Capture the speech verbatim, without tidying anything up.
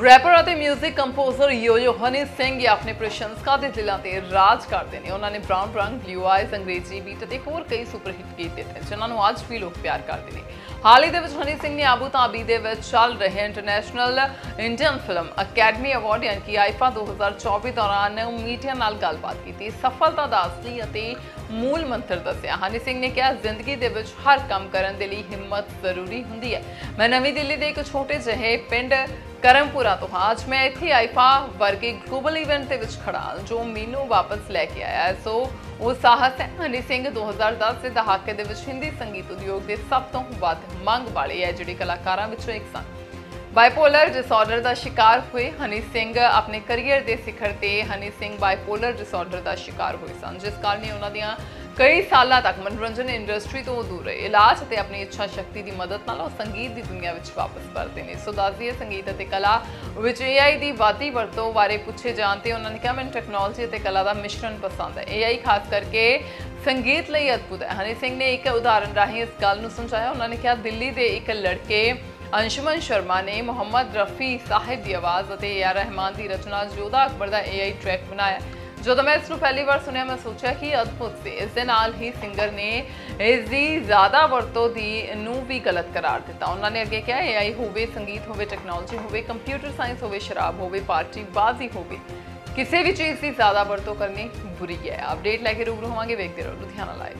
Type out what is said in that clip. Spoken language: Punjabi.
ਰੈਪਰ ਅਤੇ music composer Yo Yo Honey Singh ਆਪਣੇ ਪ੍ਰਸ਼ੰਸਕਾਂ ਦੇ ਦਿਲਾਂ ਤੇ ਰਾਜ ਕਰਦੇ ਨੇ। ਉਹਨਾਂ ਨੇ ਬ੍ਰਾਊਨ ਰੰਗ, ਬਲੂ ਆਈਜ਼, ਅੰਗਰੇਜ਼ੀ ਬੀਟ ਅਤੇ ਹੋਰ ਕਈ ਸੁਪਰ ਹਿੱਟ ਗੀਤ ਦਿੱਤੇ ਜਿਨ੍ਹਾਂ ਨੂੰ ਅੱਜ ਵੀ ਲੋਕ ਪਿਆਰ ਕਰਦੇ ਨੇ। ਹਾਲ ਹੀ ਦੇ ਵਿੱਚ ਹਨੀ ਸਿੰਘ ਨੇ ਆਬੂ ਧਾਬੀ ਦੇ ਵਿੱਚ ਚੱਲ ਰਹੇ international Indian film academy award ਯਾਨੀ ਕਿ ਆਈਫਾ ਦੋ ਹਜ਼ਾਰ ਚੌਵੀ ਦੌਰਾਨ ਮੀਡੀਆ ਨਾਲ ਗੱਲਬਾਤ ਕੀਤੀ। ਸਫਲਤਾ ਦਾ ਅਸਲੀ ਅਤੇ ਮੂਲ ਮੰਤਰ ਦੱਸਿਆ। ਹਨੀ ਸਿੰਘ ਨੇ ਕਿਹਾ, ਜ਼ਿੰਦਗੀ ਦੇ ਵਿੱਚ ਹਰ ਕੰਮ ਕਰਨ ਦੇ ਲਈ ਹਿੰਮਤ ਜ਼ਰੂਰੀ ਹੁੰਦੀ ਹੈ। ਮੈਂ ਨਵੀਂ ਦਿੱਲੀ ਦੇ ਇੱਕ ਛੋਟੇ ਜਿਹੇ ਪਿੰਡ ਕਰਮਪੁਰਾ ਤੋਂ ਹਾਂ। ਅੱਜ ਮੈਂ ਇੱਥੇ ਆਈਫਾ ਵਰਗੇ ਗਲੋਬਲ ਇਵੈਂਟ ਦੇ ਵਿੱਚ ਖੜਾ ਜੋ ਮੈਨੂੰ ਵਾਪਸ ਲੈ ਕੇ ਆਇਆ ਹੈ। ਸੋ ਉਹ ਸਾਹਸ ਹੈ। ਹਨੀ ਸਿੰਘ ਦੋ ਹਜ਼ਾਰ ਦਸ ਦੇ ਦਹਾਕੇ ਦੇ ਵਿੱਚ ਹਿੰਦੀ ਸੰਗੀਤ ਉਦਯੋਗ ਦੇ ਸਭ ਤੋਂ ਵੱਧ ਮੰਗ ਵਾਲੇ ਹੈ ਜਿਹੜੇ ਕਲਾਕਾਰਾਂ ਵਿੱਚੋਂ ਇੱਕ ਸਨ। ਬਾਈਪੋਲਰ ਡਿਸਆਰਡਰ ਦਾ ਸ਼ਿਕਾਰ ਹੋਏ ਹਨੀ ਸਿੰਘ ਆਪਣੇ ਕੈਰੀਅਰ ਦੇ ਸਿਖਰ ਤੇ ਹਨੀ ਸਿੰਘ ਬਾਈਪੋਲਰ ਡਿਸਆਰਡਰ ਦਾ ਸ਼ਿਕਾਰ ਹੋਏ ਸਨ, ਜਿਸ ਕਾਰਨ ਉਹਨਾਂ ਦੀਆਂ ਕਈ ਸਾਲਾਂ ਤੱਕ ਮਨੋਰੰਜਨ ਇੰਡਸਟਰੀ ਤੋਂ ਦੂਰ ਰਹੇ। ਇਲਾਜ ਅਤੇ ਆਪਣੀ ਇੱਛਾ ਸ਼ਕਤੀ ਦੀ ਮਦਦ ਨਾਲ ਉਹ ਸੰਗੀਤ ਦੀ ਦੁਨੀਆ ਵਿੱਚ ਵਾਪਸ ਪਰਤੇ ਨੇ। ਸੋ ਦੱਸਦੀਏ, ਸੰਗੀਤ ਅਤੇ ਕਲਾ ਵਿੱਚ ਏ ਆਈ ਦੀ ਵਾਧੀ ਵਰਤੋਂ ਬਾਰੇ ਪੁੱਛੇ ਜਾਣ ਤੇ ਉਹਨਾਂ ਨੇ ਕਿਹਾ, ਮੈਨੂੰ ਟੈਕਨੋਲੋਜੀ ਅਤੇ ਕਲਾ ਦਾ ਮਿਸ਼ਰਣ ਪਸੰਦ ਹੈ। ਏ ਆਈ ਖਾਸ ਕਰਕੇ ਸੰਗੀਤ ਲਈ ਅਦਭੁਤ ਹੈ। ਹਨੀ ਸਿੰਘ ਨੇ ਇੱਕ ਉਦਾਹਰਨ ਰਾਹੀਂ ਇਸ ਗੱਲ ਨੂੰ ਸਮਝਾਇਆ। ਉਹਨਾਂ ਨੇ ਕਿਹਾ, ਦਿੱਲੀ ਦੇ ਇੱਕ ਲੜਕੇ ਅੰਸ਼ੁਮਨ ਸ਼ਰਮਾ ਨੇ ਮੁਹੰਮਦ ਰਫੀ ਸਾਹਿਬ ਦੀ ਆਵਾਜ਼ ਅਤੇ ਏ ਆਰ ਰਹਿਮਾਨ ਦੀ ਰਚਨਾ ਜੋਧਾ ਅਕਬਰ ਦਾ ਏ ਆਈ ਟਰੈਕ ਬਣਾਇਆ। ਜਦੋਂ ਮੈਂ ਇਸ ਨੂੰ ਪਹਿਲੀ ਵਾਰ ਸੁਣਿਆ ਮੈਂ ਸੋਚਿਆ ਕਿ ਅਦਭੁਤ ਸੀ। ਇਸ ਦੇ ਨਾਲ ਹੀ ਸਿੰਗਰ ਨੇ ਇਸ ਦੀ ਜ਼ਿਆਦਾ ਵਰਤੋਂ ਦੀ ਨੂੰ ਵੀ ਗਲਤ ਕਰਾਰ ਦਿੱਤਾ। ਉਹਨਾਂ ਨੇ ਅੱਗੇ ਕਿਹਾ, ਏ ਆਈ ਹੋਵੇ, ਸੰਗੀਤ ਹੋਵੇ, ਟੈਕਨੋਲੋਜੀ ਹੋਵੇ, ਕੰਪਿਊਟਰ ਸਾਇੰਸ ਹੋਵੇ, ਸ਼ਰਾਬ ਹੋਵੇ, ਪਾਰਟੀ ਬਾਜ਼ੀ ਹੋਵੇ, ਕਿਸੇ ਵੀ ਚੀਜ਼ ਦੀ ਜ਼ਿਆਦਾ ਵਰਤੋਂ ਕਰਨੀ ਬੁਰੀ ਹੈ। ਅਪਡੇਟ ਲੈ ਕੇ ਰੂਬਰੂ ਹੋਵਾਂਗੇ। ਵੇਖਦੇ ਰਹੋ ਲੁਧਿਆਣਾ ਲਾਈਵ।